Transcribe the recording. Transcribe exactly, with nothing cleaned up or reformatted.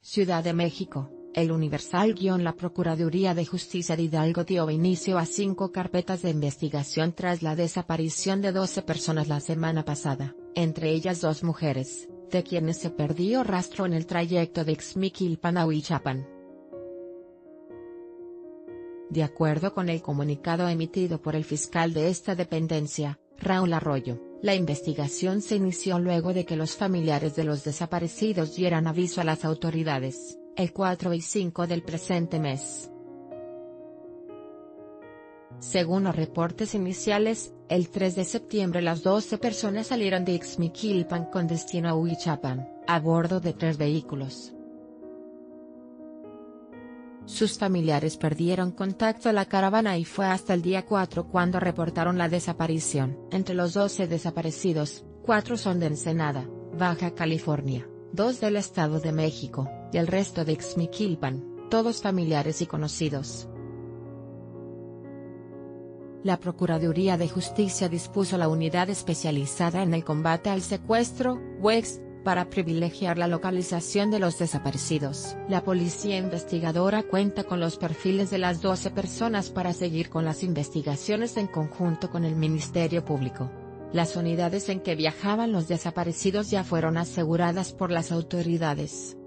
Ciudad de México, El Universal-La Procuraduría de Justicia de Hidalgo dio inicio a cinco carpetas de investigación tras la desaparición de doce personas la semana pasada, entre ellas dos mujeres, de quienes se perdió rastro en el trayecto de Ixmiquilpan a Huichapan. De acuerdo con el comunicado emitido por el fiscal de esta dependencia, Raúl Arroyo, la investigación se inició luego de que los familiares de los desaparecidos dieran aviso a las autoridades, el cuatro y cinco del presente mes. Según los reportes iniciales, el tres de septiembre las doce personas salieron de Ixmiquilpan con destino a Huichapan, a bordo de tres vehículos. Sus familiares perdieron contacto a la caravana y fue hasta el día cuatro cuando reportaron la desaparición. Entre los doce desaparecidos, cuatro son de Ensenada, Baja California, dos del Estado de México, y el resto de Ixmiquilpan, todos familiares y conocidos. La Procuraduría de Justicia dispuso la Unidad Especializada en el Combate al Secuestro, U E X, para privilegiar la localización de los desaparecidos. La policía investigadora cuenta con los perfiles de las doce personas para seguir con las investigaciones en conjunto con el Ministerio Público. Las unidades en que viajaban los desaparecidos ya fueron aseguradas por las autoridades.